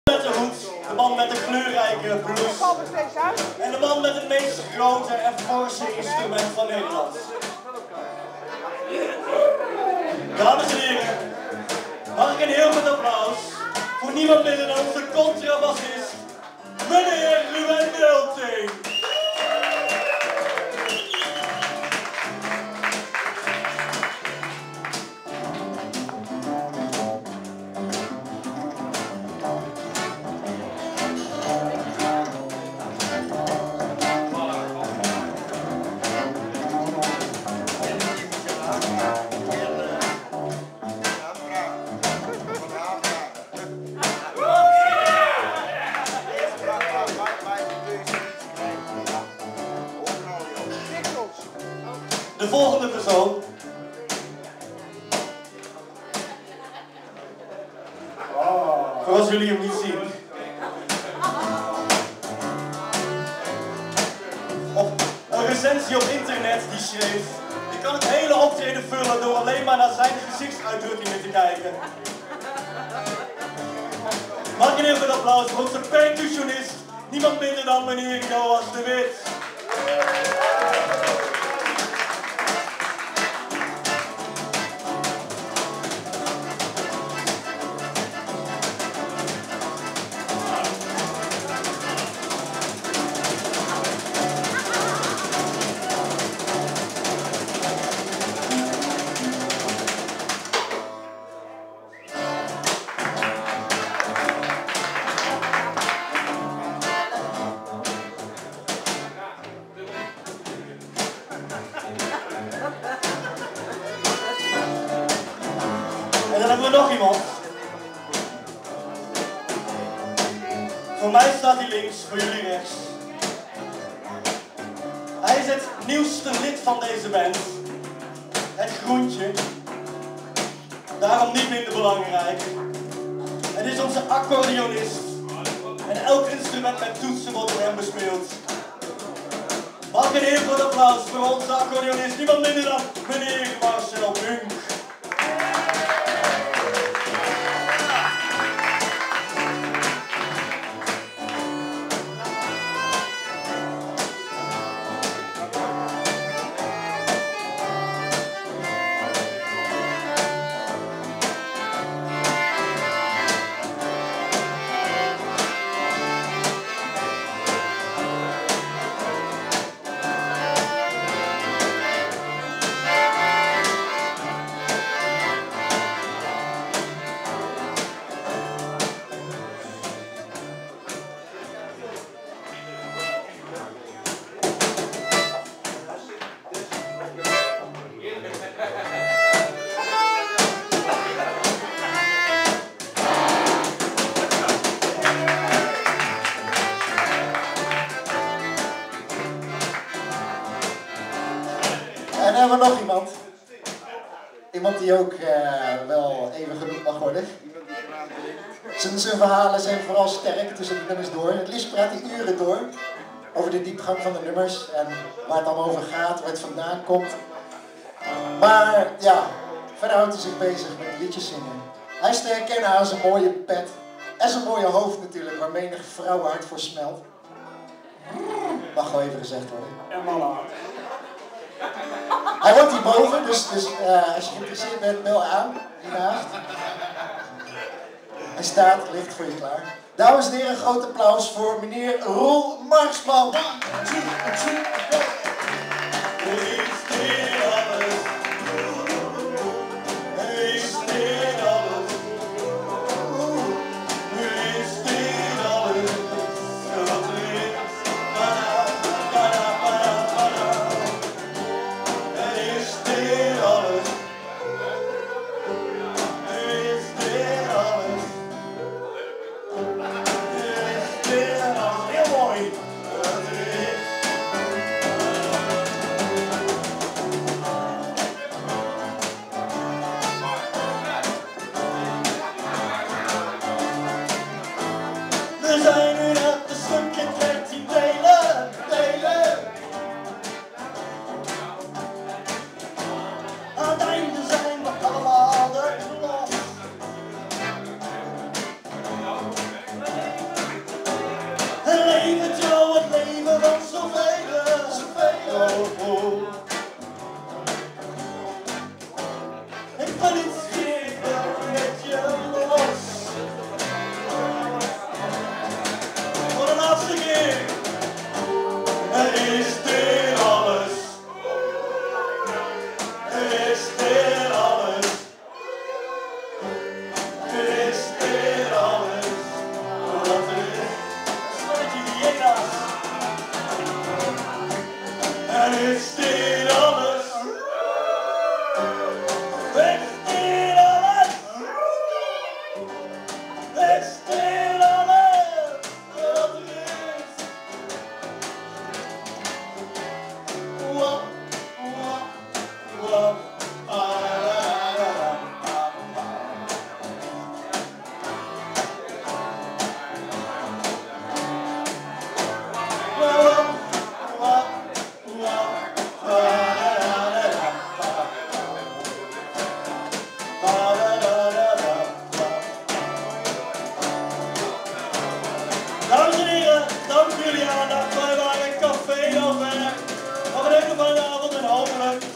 Met de hoed, de man met de kleurrijke blouse en de man met het meest grote en forse instrument van Nederland. Dames en heren, mag ik een heel goed applaus voor niemand minder dan onze contrabassist, meneer Ruben Nulting. De volgende persoon. Voor als jullie hem niet zien. Op een recensie op internet die schreef: je kan het hele optreden vullen door alleen maar naar zijn gezichtsuitdrukkingen te kijken. Mag ik een heel goed applaus voor onze percussionist, niemand minder dan meneer Joas de Wit. En dan hebben we nog iemand. Voor mij staat hij links, voor jullie rechts. Hij is het nieuwste lid van deze band. Het groentje. Daarom niet minder belangrijk. Het is onze accordeonist. En elk instrument met toetsen wordt door hem bespeeld. Mag ik een heel groot applaus voor onze accordeonist, niemand minder dan meneer Marcel Bunk. En dan hebben we nog iemand. Iemand die ook wel even genoemd mag worden. Zijn verhalen zijn vooral sterk tussen de nummers door. Het liefst praat hij uren door over de diepgang van de nummers en waar het allemaal over gaat, waar het vandaan komt. Maar ja, verder houdt hij zich bezig met liedjes zingen. Hij is te herkennen aan zijn mooie pet en zijn mooie hoofd natuurlijk, waar menig vrouwenhart voor smelt. Mag wel even gezegd worden. En mannenhart. Hij woont hierboven, dus als je geïnteresseerd bent, bel aan, hiernaast. Hij staat, ligt voor je klaar. Dames en heren, een groot applaus voor meneer Roel Marksman. en heren, dank voor jullie aandacht. Wij waren Café Nover. Nog een hele fijne avond en hopelijk